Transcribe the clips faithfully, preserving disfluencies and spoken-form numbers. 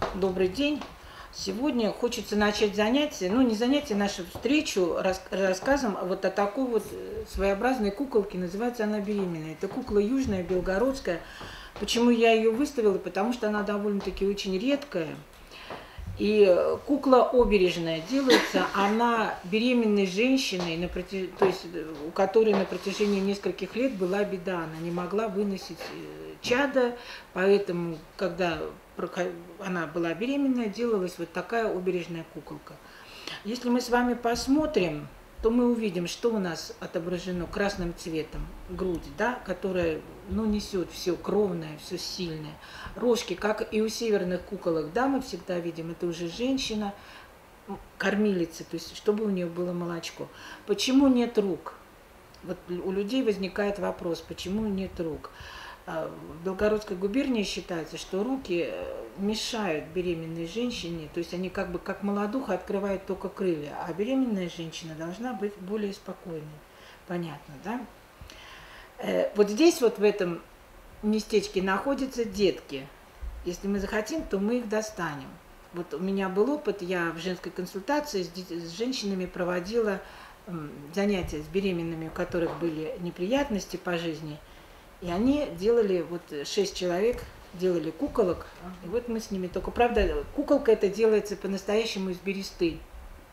Добрый день. Сегодня хочется начать занятие, ну не занятие, нашу встречу рас, рассказом вот о такой вот своеобразной куколке. Называется она «Беременная». Это кукла южная, белгородская. Почему я ее выставила? Потому что она довольно-таки очень редкая. И кукла обережная делается, она беременной женщиной, на протяж... то есть у которой на протяжении нескольких лет была беда, она не могла выносить чадо, поэтому, когда она была беременная, делалась вот такая обережная куколка. Если мы с вами посмотрим, то мы увидим, что у нас отображено красным цветом. Грудь, да, которая, ну, несет все кровное, все сильное. Рожки, как и у северных куколок, да, мы всегда видим, это уже женщина, кормилица, то есть чтобы у нее было молочко. Почему нет рук? Вот у людей возникает вопрос, почему нет рук? В Белгородской губернии считается, что руки мешают беременной женщине, то есть они как бы как молодуха открывают только крылья, а беременная женщина должна быть более спокойной. Понятно, да? Вот здесь вот в этом местечке находятся детки. Если мы захотим, то мы их достанем. Вот у меня был опыт, я в женской консультации с, с женщинами проводила занятия с беременными, у которых были неприятности по жизни. И они делали, вот шесть человек делали куколок, и вот мы с ними, только правда, куколка это делается по-настоящему из бересты.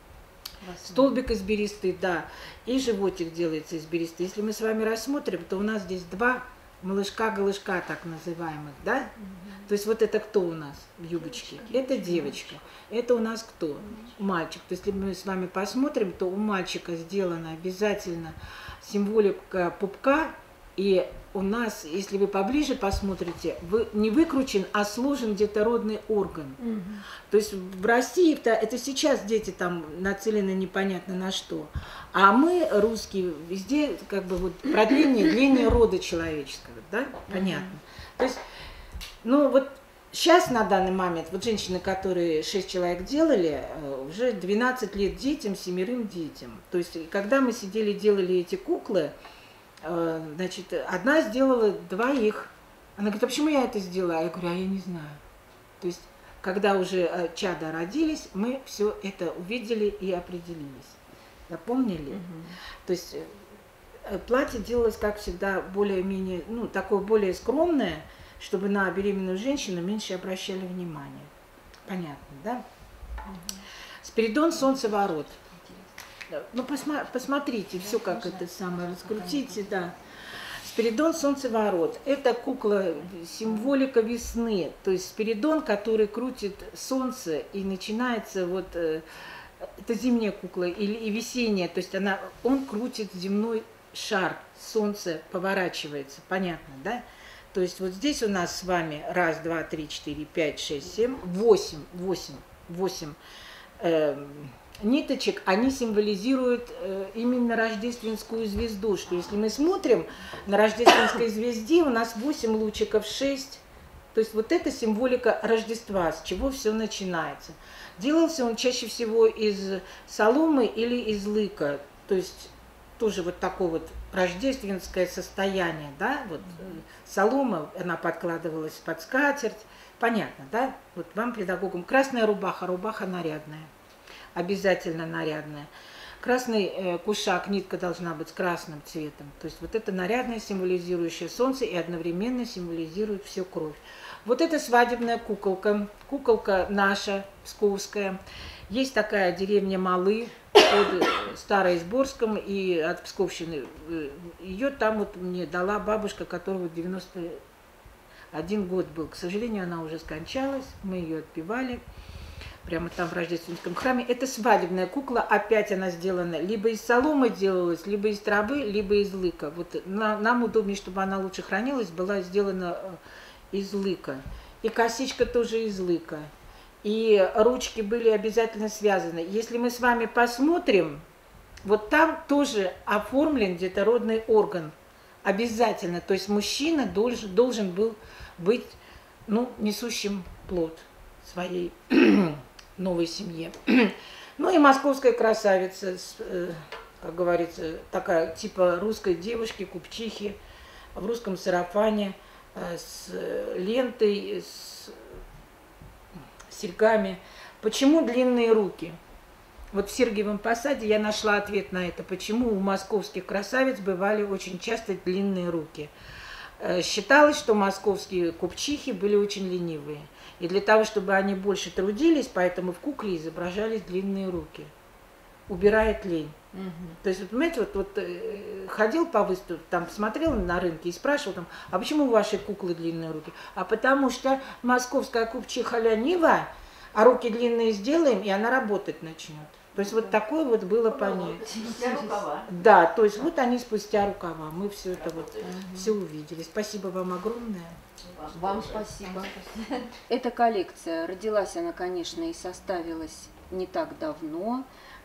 Столбик из бересты, да, и животик делается из бересты. Если мы с вами рассмотрим, то у нас здесь два малышка-голышка, так называемых, да? Угу. То есть вот это кто у нас в юбочке? Девочка. Это девочка. Это у нас кто? Мальчик. То есть если мы с вами посмотрим, то у мальчика сделана обязательно символика пупка. И у нас, если вы поближе посмотрите, вы, не выкручен, а сложен детородный орган. Угу. То есть в России-то это сейчас дети там нацелены непонятно на что. А мы, русские, везде как бы вот продление, дление рода человеческого, да? Понятно. Угу. То есть, ну вот сейчас на данный момент, вот женщины, которые шесть человек делали, уже двенадцать лет детям, семерым детям. То есть когда мы сидели, делали эти куклы, значит, одна сделала двоих. Она говорит, а почему я это сделала? Я говорю, а я не знаю. То есть, когда уже чада родились, мы все это увидели и определились. Запомнили? Угу. То есть, платье делалось, как всегда, более-менее, ну, такое более скромное, чтобы на беременную женщину меньше обращали внимание. Понятно, да? Угу. Спиридон Солнцеворот. Ну, посма посмотрите, все как это самое, раскрутите, да. Спиридон Солнцеворот. Это кукла, символика весны. То есть Спиридон, который крутит солнце, и начинается вот, э, это зимняя кукла или и весенняя. То есть она, он крутит земной шар, солнце поворачивается, понятно, да? То есть вот здесь у нас с вами раз, два, три, четыре, пять, шесть, семь, восемь, восемь, восемь. Э, ниточек, они символизируют э, именно рождественскую звезду, что если мы смотрим на рождественской звезде, у нас восемь лучиков, шесть, то есть вот это символика Рождества, с чего все начинается. Делался он чаще всего из соломы или из лыка, то есть тоже вот такое вот рождественское состояние, да, вот солома, она подкладывалась под скатерть, понятно, да, вот вам, педагогам, красная рубаха, рубаха нарядная. Обязательно нарядная. Красный э, кушак, нитка должна быть с красным цветом. То есть вот это нарядное, символизирующее солнце и одновременно символизирует всю кровь. Вот это свадебная куколка. Куколка наша, псковская. Есть такая деревня Малы под Староизборском и от Псковщины. Ее там вот мне дала бабушка, которого девяносто один год был. К сожалению, она уже скончалась. Мы ее отпевали. Прямо там в рождественском храме. Это свадебная кукла, опять она сделана, либо из соломы делалась, либо из травы, либо из лыка. Вот на, нам удобнее, чтобы она лучше хранилась, была сделана из лыка. И косичка тоже из лыка. И ручки были обязательно связаны. Если мы с вами посмотрим, вот там тоже оформлен детородный орган. Обязательно. То есть мужчина должен, должен был быть, ну, несущим плод своей новой семье. Ну и московская красавица, как говорится, такая типа русской девушки, купчихи, в русском сарафане, с лентой, с с серьгами. Почему длинные руки? Вот в Сергиевом Посаде я нашла ответ на это, почему у московских красавиц бывали очень часто длинные руки. Считалось, что московские купчихи были очень ленивые. И для того, чтобы они больше трудились, поэтому в кукле изображались длинные руки. Убирает лень. Угу. То есть, вот, понимаете, вот, вот ходил по выставке, там смотрел на рынке и спрашивал, там, а почему у вашей куклы длинные руки? А потому что московская купчиха ленивая, а руки длинные сделаем, и она работать начнет. То есть вот такое вот было понятие. Спустя рукава. Да, то есть вот они спустя рукава. Мы все это вот угу. все увидели. Спасибо вам огромное. Вам спасибо. Эта коллекция, родилась она, конечно, и составилась не так давно.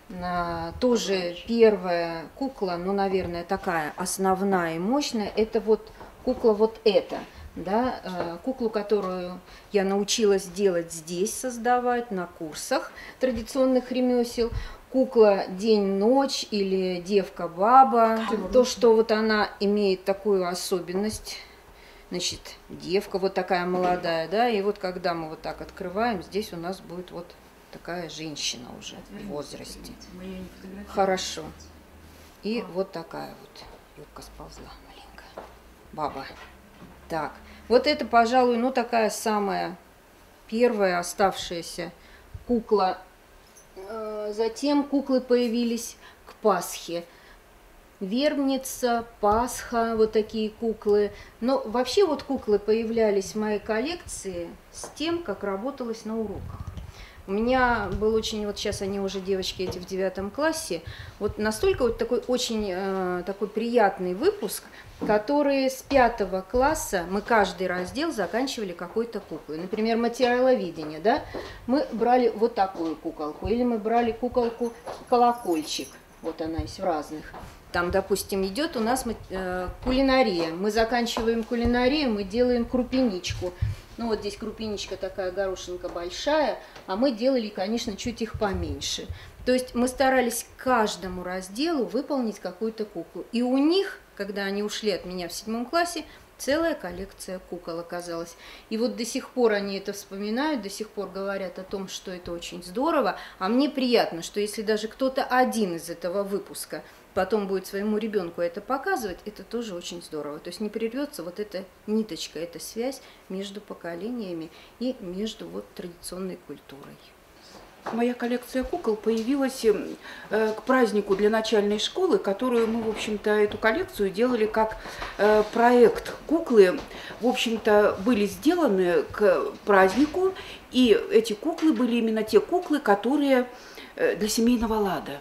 Тоже первая кукла, ну, наверное, такая основная и мощная, это вот кукла вот эта. Да, куклу, которую я научилась делать здесь, создавать на курсах традиционных ремесел. Кукла день-ночь или девка-баба. То, что вот она имеет такую особенность. Значит, девка вот такая молодая, да, и вот когда мы вот так открываем, здесь у нас будет вот такая женщина уже в возрасте. Хорошо. И вот такая вот юбка сползла маленькая. Баба. Так, вот это, пожалуй, ну такая самая первая оставшаяся кукла. Затем куклы появились к Пасхе. Вербница, Пасха, вот такие куклы. Но вообще вот куклы появлялись в моей коллекции с тем, как работалось на уроках. У меня был очень, вот сейчас они уже, девочки эти в девятом классе, вот настолько вот такой очень э, такой приятный выпуск, который с пятого класса мы каждый раздел заканчивали какой-то куклой. Например, материаловедение, да, мы брали вот такую куколку, или мы брали куколку колокольчик, вот она есть в разных. Там, допустим, идет у нас э, кулинария, мы заканчиваем кулинарию, мы делаем крупиничку. Ну вот здесь крупиничка такая горошинка большая, а мы делали, конечно, чуть их поменьше. То есть мы старались к каждому разделу выполнить какую-то куклу. И у них, когда они ушли от меня в седьмом классе, целая коллекция кукол оказалась. И вот до сих пор они это вспоминают, до сих пор говорят о том, что это очень здорово. А мне приятно, что если даже кто-то один из этого выпуска потом будет своему ребенку это показывать, это тоже очень здорово. То есть не прервется вот эта ниточка, эта связь между поколениями и между вот традиционной культурой. Моя коллекция кукол появилась э, к празднику для начальной школы, которую мы, в общем-то, эту коллекцию делали как э, проект. Куклы, в общем-то, были сделаны к празднику, и эти куклы были именно те куклы, которые э, для семейного лада.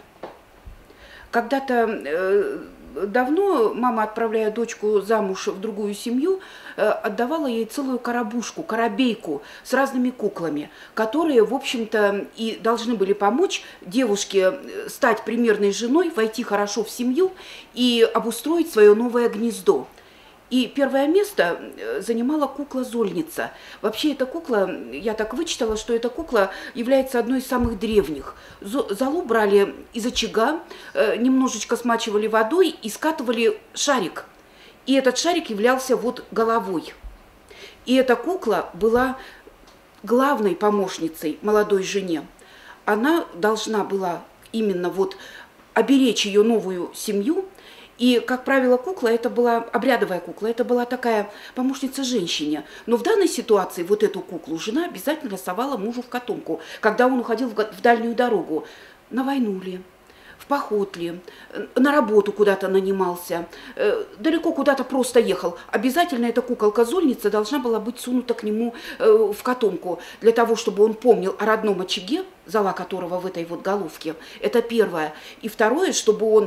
Когда-то э, давно мама, отправляя дочку замуж в другую семью, э, отдавала ей целую коробушку, коробейку с разными куклами, которые, в общем-то, и должны были помочь девушке стать примерной женой, войти хорошо в семью и обустроить свое новое гнездо. И первое место занимала кукла-зольница. Вообще эта кукла, я так вычитала, что эта кукла является одной из самых древних. Золу брали из очага, немножечко смачивали водой и скатывали шарик. И этот шарик являлся вот головой. И эта кукла была главной помощницей молодой жене. Она должна была именно вот оберечь ее новую семью. И, как правило, кукла, это была обрядовая кукла, это была такая помощница женщине. Но в данной ситуации вот эту куклу жена обязательно совала мужу в котомку, когда он уходил в дальнюю дорогу. На войну ли, в поход ли, на работу куда-то нанимался, далеко куда-то просто ехал. Обязательно эта куколка-зольница должна была быть сунута к нему в котомку, для того, чтобы он помнил о родном очаге, зола которого в этой вот головке. Это первое. И второе, чтобы он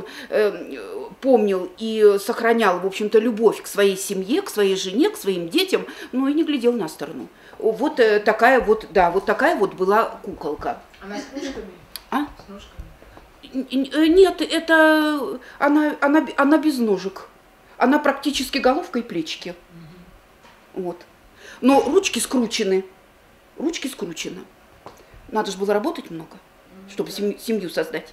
помнил и сохранял, в общем-то, любовь к своей семье, к своей жене, к своим детям, но и не глядел на сторону. Вот такая вот, да, вот такая вот была куколка. Она с ножками? А? С ножками? Нет, это она, она, она без ножек. Она практически головка и плечики. Угу. Вот. Но ручки скручены. Ручки скручены. Надо же было работать много, чтобы семью, семью создать.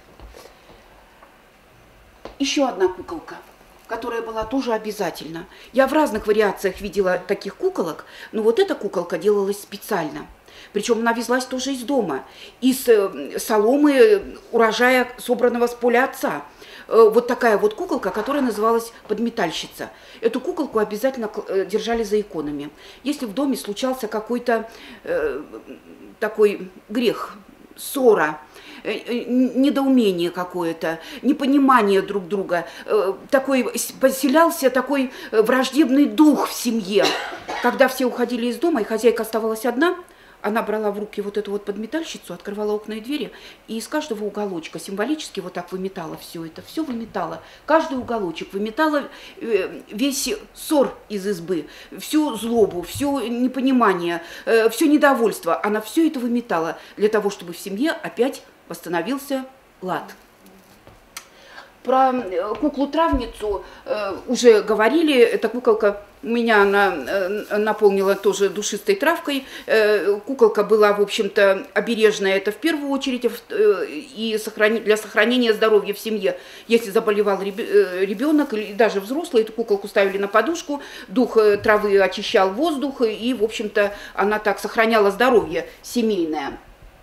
Еще одна куколка, которая была тоже обязательна. Я в разных вариациях видела таких куколок, но вот эта куколка делалась специально. Причем она везлась тоже из дома, из э, соломы урожая, собранного с поля отца. Э, вот такая вот куколка, которая называлась подметальщица. Эту куколку обязательно э, держали за иконами. Если в доме случался какой-то э, такой грех, ссора, недоумение какое-то, непонимание друг друга, такой, поселялся такой враждебный дух в семье. Когда все уходили из дома, и хозяйка оставалась одна, она брала в руки вот эту вот подметальщицу, открывала окна и двери, и из каждого уголочка символически вот так выметала все это, все выметала. Каждый уголочек выметала весь ссор из избы, всю злобу, все непонимание, все недовольство. Она все это выметала для того, чтобы в семье опять восстановился лад. Про куклу-травницу э, уже говорили. Эта куколка у меня она, э, наполнила тоже душистой травкой. Э, куколка была, в общем-то, обережная. Это в первую очередь э, и сохрани, для сохранения здоровья в семье. Если заболевал ребенок или даже взрослый, эту куколку ставили на подушку. Дух травы очищал воздух, и, в общем-то, она так сохраняла здоровье семейное.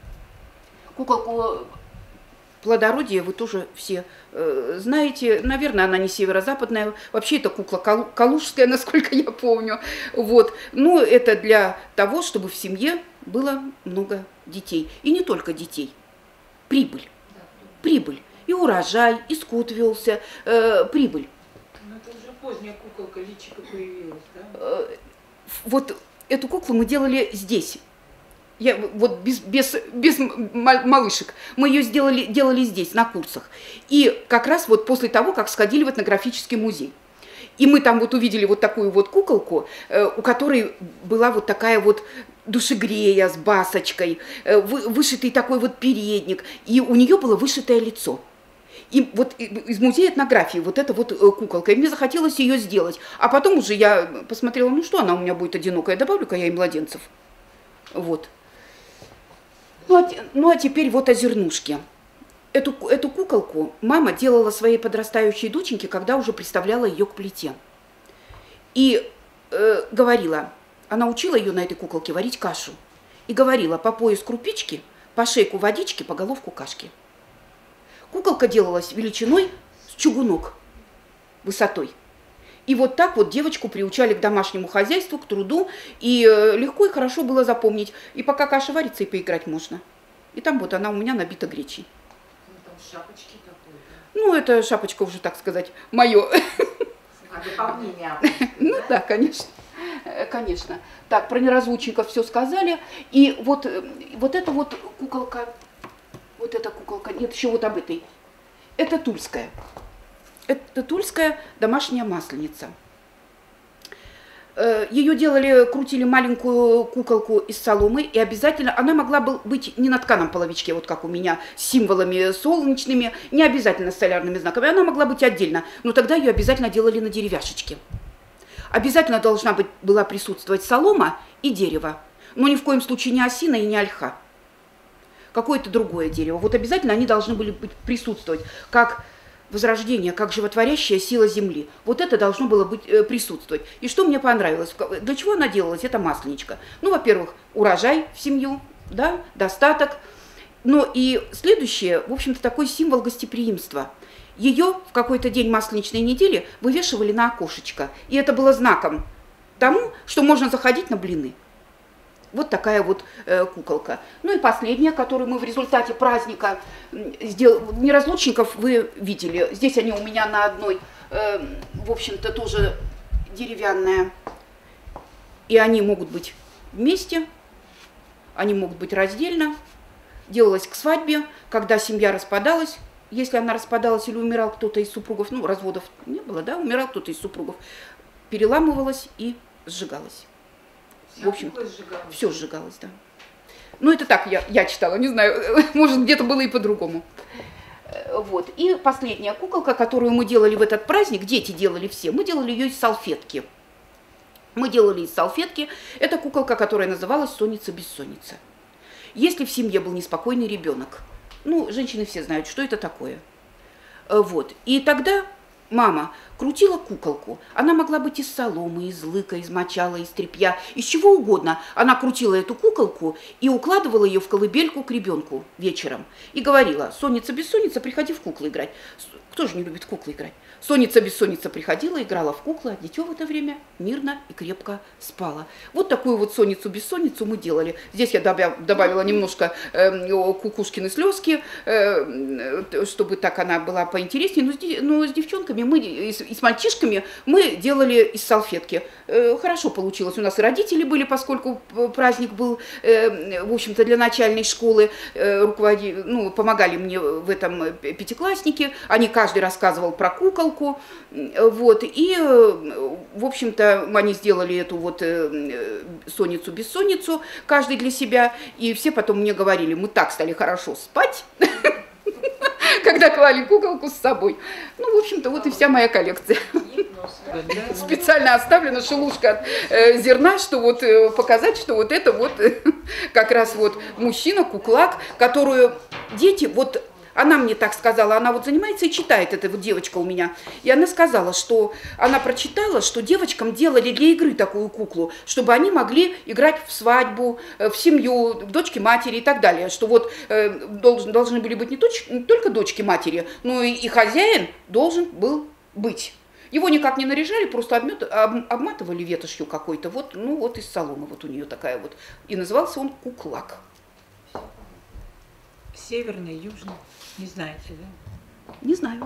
Куколку плодородия вы тоже все э, знаете. Наверное, она не северо-западная. Вообще, это кукла кал калужская, насколько я помню. Вот. Но это для того, чтобы в семье было много детей. И не только детей. Прибыль. Прибыль. И урожай, и скот велся. Э, прибыль. Ну, это уже поздняя куколка, личико появилась, да? Э, вот эту куклу мы делали здесь. Я, вот без, без, без малышек. Мы ее сделали, делали здесь, на курсах. И как раз вот после того, как сходили в этнографический музей. И мы там вот увидели вот такую вот куколку, э, у которой была вот такая вот душегрея с басочкой, э, вы, вышитый такой вот передник. И у нее было вышитое лицо. И вот из музея этнографии вот эта вот куколка. И мне захотелось ее сделать. А потом уже я посмотрела, ну что она у меня будет одинокая, добавлю-ка я и младенцев. Вот. Ну а, ну а теперь вот о зернушке. Эту, эту куколку мама делала своей подрастающей доченьке, когда уже представляла ее к плите. И э, говорила, она учила ее на этой куколке варить кашу. И говорила, по пояс крупички, по шейку водички, по головку кашки. Куколка делалась величиной с чугунок, высотой. И вот так вот девочку приучали к домашнему хозяйству, к труду, и легко и хорошо было запомнить. И пока каша варится, и поиграть можно. И там вот она у меня набита гречей. Ну, там шапочки такой, да? Ну, это шапочка уже, так сказать, мое. А дополнение. Ну да, конечно. Конечно. Так, про неразлучников все сказали. И вот, вот эта вот куколка, вот эта куколка, нет, еще вот об этой. Это тульская. Это тульская домашняя масленица. Ее делали, крутили маленькую куколку из соломы, и обязательно она могла быть не на тканом половичке, вот как у меня, с символами солнечными, не обязательно с солярными знаками, она могла быть отдельно, но тогда ее обязательно делали на деревяшечке. Обязательно должна быть, была присутствовать солома и дерево, но ни в коем случае не осина и не ольха. Какое-то другое дерево. Вот обязательно они должны были быть, присутствовать, как возрождение, как животворящая сила земли. Вот это должно было быть, э, присутствовать. И что мне понравилось? Для чего она делалась, эта масленичка? Ну, во-первых, урожай в семью, да, достаток. Но и следующее, в общем-то, такой символ гостеприимства. Ее в какой-то день масленичной недели вывешивали на окошечко. И это было знаком тому, что можно заходить на блины. Вот такая вот э, куколка. Ну и последняя, которую мы в результате праздника сделали. Неразлучников вы видели. Здесь они у меня на одной, э, в общем-то, тоже деревянная. И они могут быть вместе, они могут быть раздельно. Делалось к свадьбе, когда семья распадалась. Если она распадалась или умирал кто-то из супругов, ну, разводов не было, да, умирал кто-то из супругов, переламывалась и сжигалась. В общем, все сжигалось, да. Ну, это так я, я читала, не знаю, может, где-то было и по-другому. Вот. И последняя куколка, которую мы делали в этот праздник, дети делали все, мы делали ее из салфетки. Мы делали из салфетки. Это куколка, которая называлась «Сонница-бессонница». Если в семье был неспокойный ребенок, ну, женщины все знают, что это такое. Вот. И тогда мама крутила куколку. Она могла быть из соломы, из лыка, из мочала, из тряпья, из чего угодно. Она крутила эту куколку и укладывала ее в колыбельку к ребенку вечером. И говорила: сонница, бессонница, приходи в куклы играть. Кто же не любит в куклы играть? Сонница, бессонница приходила, играла в куклы, а дитё в это время мирно и крепко спала. Вот такую вот сонницу, бессонницу мы делали. Здесь я добавила немножко э, кукушкины слезки, э, чтобы так она была поинтереснее. Но с, но с девчонками, мы, и с, и с мальчишками мы делали из салфетки. Э, хорошо получилось. У нас и родители были, поскольку праздник был, э, в общем-то, для начальной школы. Э, руководи, ну, помогали мне в этом пятиклассники. Они каждый рассказывал про кукол. Вот, и, в общем-то, они сделали эту вот сонницу-бессонницу, каждый для себя, и все потом мне говорили: мы так стали хорошо спать, когда клали куколку с собой. Ну, в общем-то, вот и вся моя коллекция. Специально оставлена шелушка от зерна, что вот показать, что вот это вот как раз вот мужчина, куклак, которую дети вот... Она мне так сказала, она вот занимается и читает, эта вот девочка у меня. И она сказала, что она прочитала, что девочкам делали для игры такую куклу, чтобы они могли играть в свадьбу, в семью, в дочки-матери и так далее. Что вот э, должен, должны были быть не, точ, не только дочки-матери, но и, и хозяин должен был быть. Его никак не наряжали, просто обмет, об, обматывали ветошью какой-то, вот, ну вот из соломы вот у нее такая вот. И назывался он куклак. Северный, южный. Не знаете, да? Не знаю.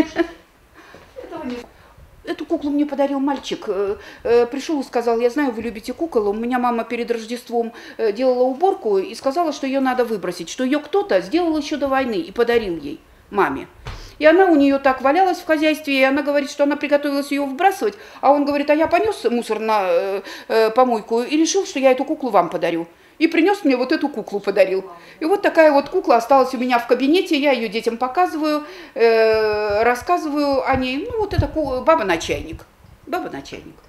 Эту куклу мне подарил мальчик. Пришел и сказал: я знаю, вы любите кукол. У меня мама перед Рождеством делала уборку и сказала, что ее надо выбросить, что ее кто-то сделал еще до войны и подарил ей, маме. И она у нее так валялась в хозяйстве, и она говорит, что она приготовилась ее выбрасывать, а он говорит: а я понес мусор на помойку и решил, что я эту куклу вам подарю. И принес мне вот эту куклу, подарил. И вот такая вот кукла осталась у меня в кабинете, я ее детям показываю, э, рассказываю о ней. Ну вот это баба-начальник, баба-начальник.